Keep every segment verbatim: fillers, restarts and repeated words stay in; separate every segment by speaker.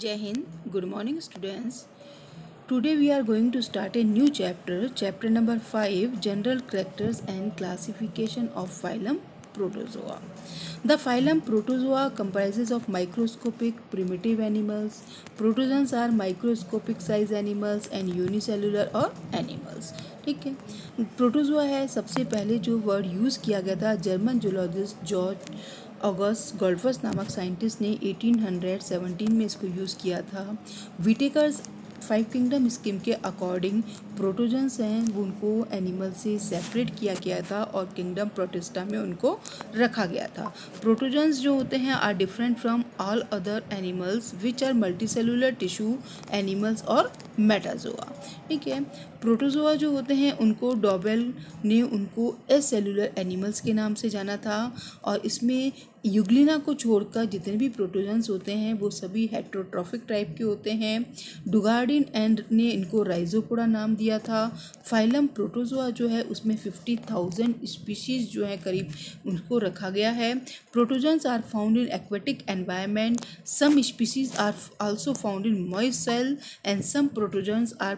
Speaker 1: Jai Hind. Good morning, students. Today we are going to start a new chapter, chapter number five, General Characters and Classification of Phylum Protozoa. The phylum Protozoa comprises of microscopic primitive animals. Protozoans are microscopic size animals and unicellular और animals. ठीक है, protozoa है सबसे पहले जो word use किया गया था German zoologist George August Goldfuss नामक साइंटिस्ट ने अठारह सौ सत्रह में इसको यूज़ किया था। विटेकर्स फाइव किंगडम स्कीम के अकॉर्डिंग प्रोटोजन्स हैं उनको एनिमल से सेपरेट किया गया था और किंगडम प्रोटिस्टा में उनको रखा गया था। प्रोटोजन्स जो होते हैं are different from all other animals which are multicellular tissue animals और मेटाजोआ। ठीक है, प्रोटोजोआ जो होते हैं उनको डॉबेल ने उनको एसेलुलर एनिमल्स के नाम से जाना था और इसमें यूग्लिना को छोड़कर जितने भी प्रोटोजन्स होते हैं वो सभी हेट्रोट्रॉफिक टाइप के होते हैं। डुगार्डिन एंड ने इनको राइजोपोडा नाम दिया था। फाइलम प्रोटोजोआ जो है उसमें फिफ्टी थाउजेंड स्पीशीज़ जो है करीब उनको रखा गया है। Protozoans are found in aquatic environment, some species are also found in moist soil and some protozoans are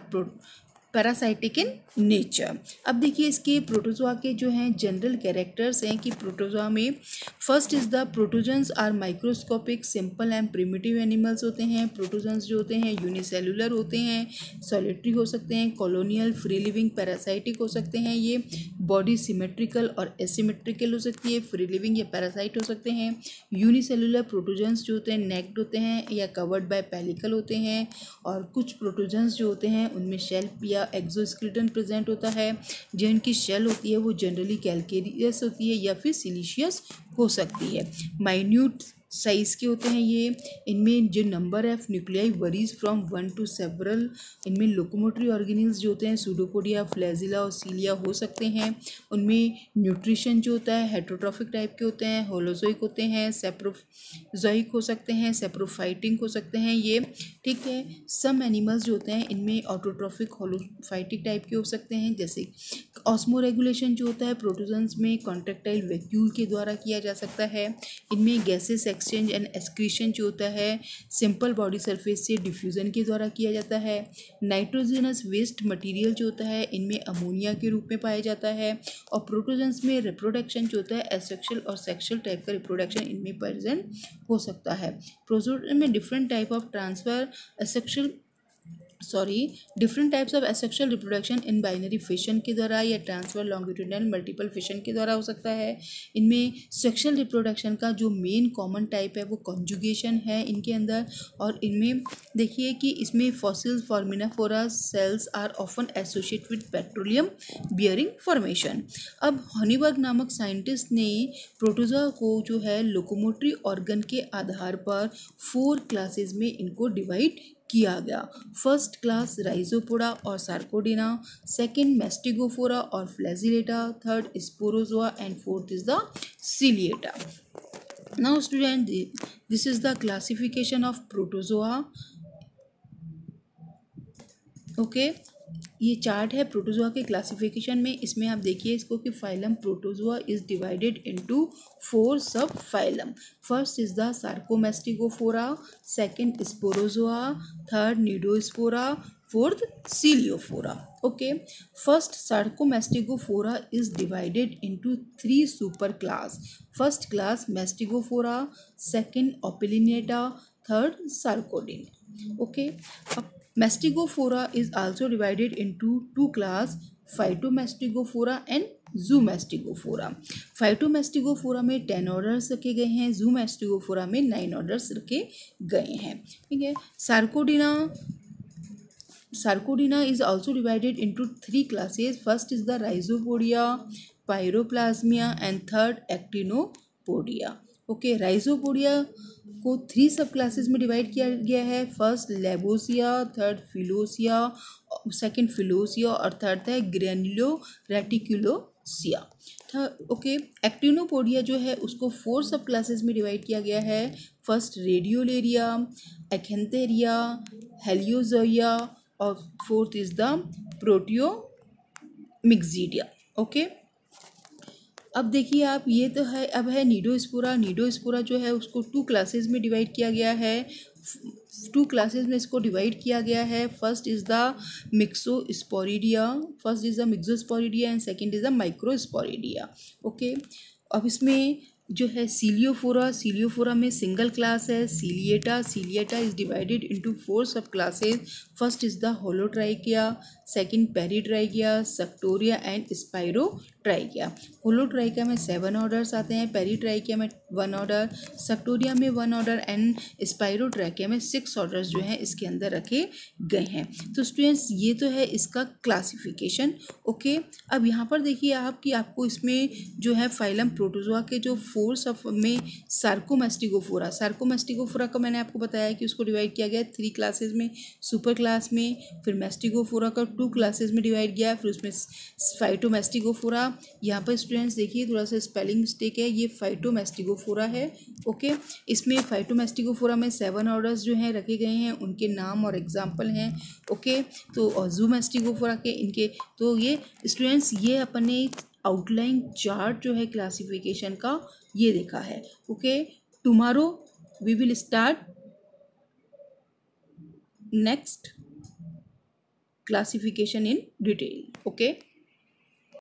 Speaker 1: parasitic in nature. अब देखिए इसके प्रोटोजोआ के जो हैं जनरल कैरेक्टर्स हैं कि प्रोटोजोआ में first is the protozoans are microscopic simple and primitive animals होते हैं। प्रोटोजन्स जो होते हैं यूनिसेलुलर होते हैं, सॉलिटरी हो सकते हैं, कॉलोनियल, फ्री लिविंग, पैरासाइटिक हो सकते हैं। ये बॉडी सिमेट्रिकल और एसिमेट्रिकल हो सकती है, फ्री लिविंग या पैरासाइट हो सकते हैं। यूनिसेलुलर प्रोटोजन्स जो होते हैं नेक्ड होते हैं या कवर्ड बाय पेलिकल होते हैं और कुछ प्रोटोजन्स जो होते हैं उनमें शेल या एक्सोस्केलेटन प्रेजेंट होता है। जो इनकी शेल होती है वो जनरली कैल्केरियस होती है या फिर सिलिशियस हो सकती है। माइन्यूट साइज़ के होते हैं ये। इनमें जो number of nuclei varies from one to several. इनमें लोकोमोटरी ऑर्गेनिल्स जो होते हैं सूडोपोडिया, फ्लैजिला और सीलिया हो सकते हैं। उनमें न्यूट्रिशन जो होता है हेट्रोट्रॉफिक टाइप के होते हैं, होलोजोइक होते हैं, सेप्रोजोइक हो सकते हैं, सेप्रोफाइटिक हो सकते हैं ये। ठीक है, सम एनिमल्स जो होते हैं इनमें ऑटोट्रॉफिक होलोफाइटिक टाइप के हो सकते हैं। जैसे ऑस्मो रेगुलेशन जो होता है प्रोटोजन्स में कॉन्ट्रेक्टाइल वैक्यूल के द्वारा किया जा सकता है। इनमें गैसेस एक्सचेंज एंड एक्सक्रीशन जो होता है सिंपल बॉडी सरफेस से डिफ्यूज़न के द्वारा किया जाता है। नाइट्रोजनस वेस्ट मटेरियल जो होता है इनमें अमोनिया के रूप में पाया जाता है। और प्रोटोजन्स में रिप्रोडक्शन जो होता है एसेक्सुअल और सेक्सुअल टाइप का रिप्रोडक्शन इनमें प्रेजेंट हो सकता है। प्रोटोजन में different type of transfer asexual sorry different types of asexual reproduction in binary fission के द्वारा या ट्रांसफर लॉन्गिट्यूडनल मल्टीपल फिशन के द्वारा हो सकता है। इनमें सेक्सुअल रिप्रोडक्शन का जो मेन कॉमन टाइप है वो कॉन्जुगेशन है इनके अंदर। और इनमें देखिए कि इसमें fossils foraminifera cells are often associate with petroleum bearing formation. अब हॉनीबर्ग नामक साइंटिस्ट ने प्रोटोजोआ को जो है लोकोमोटरी ऑर्गन के आधार पर फोर क्लासेस में इनको डिवाइड किया गया। फर्स्ट क्लास राइजोपोडा और सार्कोडिना, सेकंड मेस्टिगोफोरा और Flagellata, third Sporozoa and fourth is the Ciliata. Now student this is the classification of protozoa. Okay, ये चार्ट है प्रोटोजोआ के क्लासिफिकेशन में। इसमें आप देखिए इसको कि phylum protozoa is divided into four sub phylum. First is the Sarcomastigophora, second Sporozoa, third Cnidospora, fourth Ciliophora. Okay, first Sarcomastigophora is divided into three super class. First class मेस्टिगोफोरा, second Opalinata, third Sarcodina. Okay, अब Mastigophora is also divided into two class, Phytomastigophora and Zoomastigophora. Phytomastigophora में ten orders रखे गए हैं, Zoomastigophora में nine orders रखे गए हैं। ठीक है, Sarcodina Sarcodina is also divided into three classes. First is the Rhizopodia, Pyroplasmia and third Actinopodia. Okay, Rhizopodia को थ्री सब क्लासेस में डिवाइड किया गया है। First Lobosia, third Filosia, second Filosia और थर्ड है ग्रेनुलो रेटिकुलोसिया। ओके, एक्टिनोपोडिया जो है उसको फोर सब क्लासेस में डिवाइड किया गया है। फर्स्ट रेडियोलेरिया, एक्हेंथेरिया, हेलियोजोइया और fourth is the Proteomyxidia. Okay, अब देखिए आप, ये तो है, अब है नीडोस्पोरा। नीडोस्पोरा जो है उसको टू क्लासेस में डिवाइड किया गया है। टू क्लासेस में इसको डिवाइड किया गया है। First is the Myxosporidia, first is the Myxosporidia and second is the Microsporidia. Okay, अब इसमें जो है सीलियोफोरा, सीलियोफोरा में सिंगल क्लास है Ciliata. Ciliata is divided into four sub classes. First is the Holotrichia, second Peritrichia, Suctoria and Spirotrichia. Holotrichia में seven orders आते हैं, पेरीट्राइकिया में वन ऑर्डर, सक्टोरिया में वन ऑर्डर एंड स्पाइरोट्राइकिया में सिक्स ऑर्डर्स जो हैं इसके अंदर रखे गए हैं। तो स्टूडेंट्स ये तो है इसका क्लासिफिकेशन। ओके, अब यहाँ पर देखिए आप कि आपको इसमें जो है फाइलम प्रोटोजोआ के जो फोर सब में सार्कोमेस्टिगोफोरा, सार्कोमेस्टिगोफोरा का मैंने आपको बताया कि उसको डिवाइड किया गया थ्री क्लासेस में, सुपर क्लास में, फिर मेस्टिगोफोरा का टू क्लासेस में डिवाइड किया, फिर उसमें फाइटोमेस्टिगोफोरा। यहाँ पर स्टूडेंट्स देखिए थोड़ा सा स्पेलिंग मिस्टेक है, ये फाइटोमेस्टिगोफोरा है। ओके, इसमें फाइटोमेस्टिगोफोरा में सेवन ऑर्डर्स जो हैं रखे गए हैं, उनके नाम और एग्जाम्पल हैं। ओके, तो जूमेस्टिगोफोरा के इनके, तो ये स्टूडेंट्स ये अपने आउटलाइन चार्ट जो है क्लासिफिकेशन का ये देखा है। Okay, tomorrow we will start next classification in detail. Okay.